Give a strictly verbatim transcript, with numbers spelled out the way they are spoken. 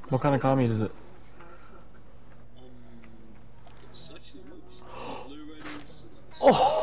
What kind of car meat is it? Um, it's actually mixed. Blue red is. Oh!